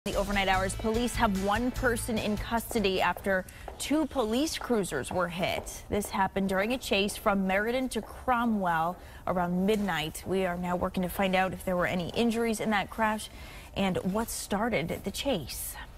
The overnight hours, police have one person in custody after two police cruisers were hit. This happened during a chase from Meriden to Cromwell around midnight. We are now working to find out if there were any injuries in that crash and what started the chase.